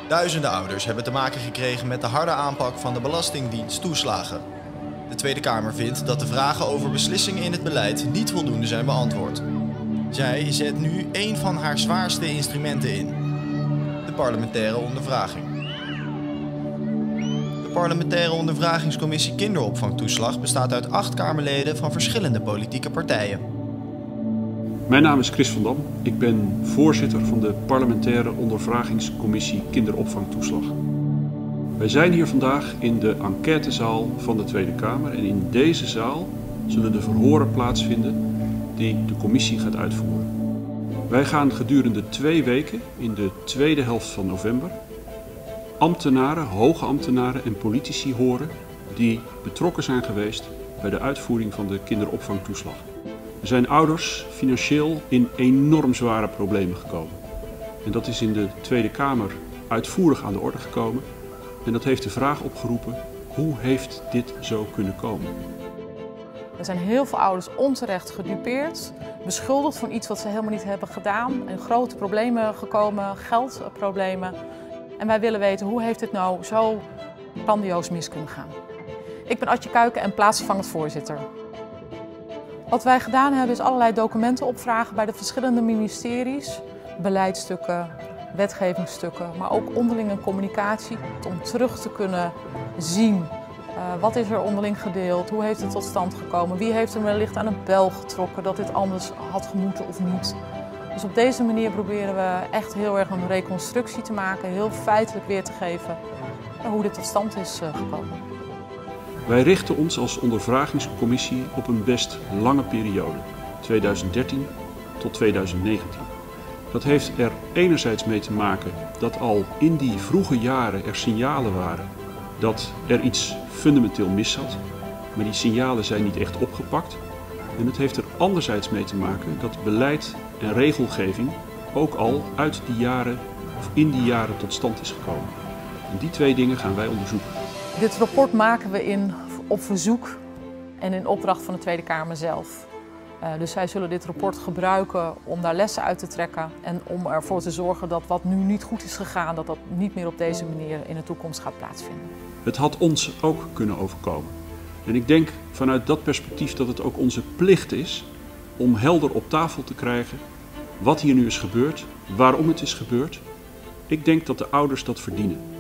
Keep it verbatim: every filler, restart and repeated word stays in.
Duizenden ouders hebben te maken gekregen met de harde aanpak van de Belastingdienst toeslagen. De Tweede Kamer vindt dat de vragen over beslissingen in het beleid niet voldoende zijn beantwoord. Zij zet nu een van haar zwaarste instrumenten in: de parlementaire ondervraging. De parlementaire ondervragingscommissie kinderopvangtoeslag bestaat uit acht Kamerleden van verschillende politieke partijen. Mijn naam is Chris van Dam. Ik ben voorzitter van de parlementaire ondervragingscommissie kinderopvangtoeslag. Wij zijn hier vandaag in de enquêtezaal van de Tweede Kamer en in deze zaal zullen de verhoren plaatsvinden die de commissie gaat uitvoeren. Wij gaan gedurende twee weken in de tweede helft van november ambtenaren, hoge ambtenaren en politici horen die betrokken zijn geweest bij de uitvoering van de kinderopvangtoeslag. Er zijn ouders financieel in enorm zware problemen gekomen. En dat is in de Tweede Kamer uitvoerig aan de orde gekomen. En dat heeft de vraag opgeroepen: hoe heeft dit zo kunnen komen? Er zijn heel veel ouders onterecht gedupeerd, beschuldigd van iets wat ze helemaal niet hebben gedaan. In grote problemen gekomen, geldproblemen. En wij willen weten, hoe heeft dit nou zo grandioos mis kunnen gaan? Ik ben Adje Kuiken en plaatsvervangend voorzitter. Wat wij gedaan hebben is allerlei documenten opvragen bij de verschillende ministeries. Beleidsstukken, wetgevingsstukken, maar ook onderlinge communicatie. Om terug te kunnen zien uh, wat is er onderling gedeeld, hoe heeft het tot stand gekomen, wie heeft er wellicht aan een bel getrokken dat dit anders had gemoeten of niet. Dus op deze manier proberen we echt heel erg een reconstructie te maken, heel feitelijk weer te geven uh, hoe dit tot stand is uh, gekomen. Wij richten ons als ondervragingscommissie op een best lange periode, tweeduizend dertien tot tweeduizend negentien. Dat heeft er enerzijds mee te maken dat al in die vroege jaren er signalen waren dat er iets fundamenteel mis zat, maar die signalen zijn niet echt opgepakt. En het heeft er anderzijds mee te maken dat beleid en regelgeving ook al uit die jaren of in die jaren tot stand is gekomen. En die twee dingen gaan wij onderzoeken. Dit rapport maken we in, op verzoek en in opdracht van de Tweede Kamer zelf. Uh, dus zij zullen dit rapport gebruiken om daar lessen uit te trekken en om ervoor te zorgen dat wat nu niet goed is gegaan, dat dat niet meer op deze manier in de toekomst gaat plaatsvinden. Het had ons ook kunnen overkomen. En ik denk vanuit dat perspectief dat het ook onze plicht is om helder op tafel te krijgen wat hier nu is gebeurd, waarom het is gebeurd. Ik denk dat de ouders dat verdienen.